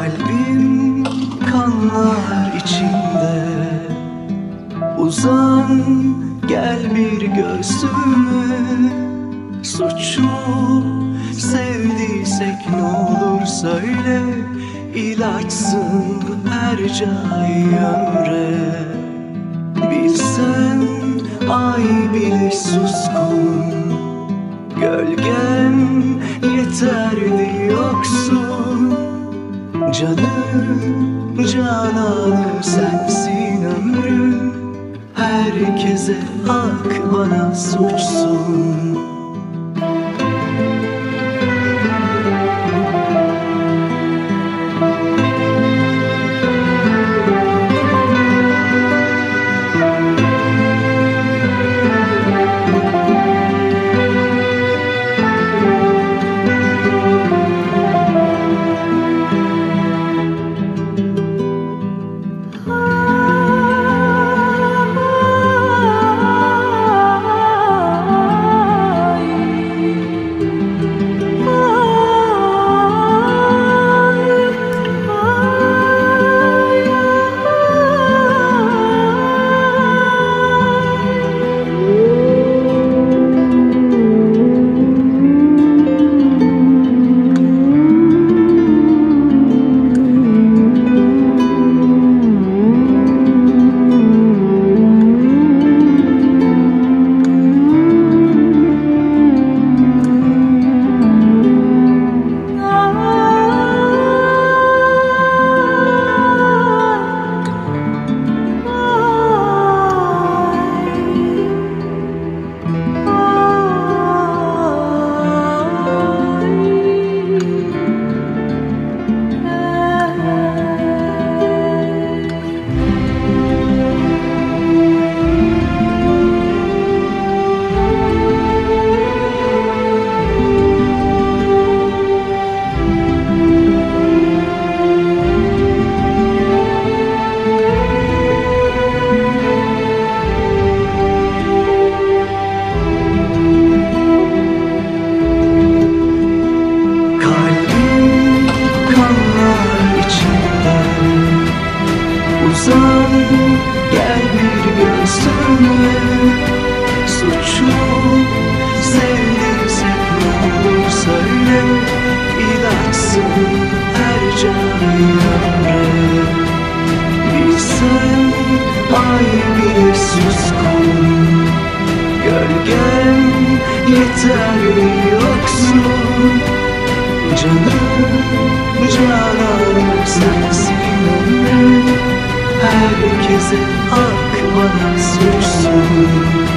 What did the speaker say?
Kalbim kanlar içinde, uzan gel bir göğsüme. Suçu sevdiysek ne olur söyle, ilaçsın her cay ömre. Bilsen ay bile suskun, gölgem yeterli yoksun. Canım cananım sensin ömrüm, herkese hak bana suçsun. Uzan gel bir göğsüme. Suçu sevdiysek ne olur söyle, ilaçsın her cay ömre. Bilsen ay bile suskun, gölgem yeterli yoksun. Canım cananım sensin ömrüm, herkese hak bana suçsun.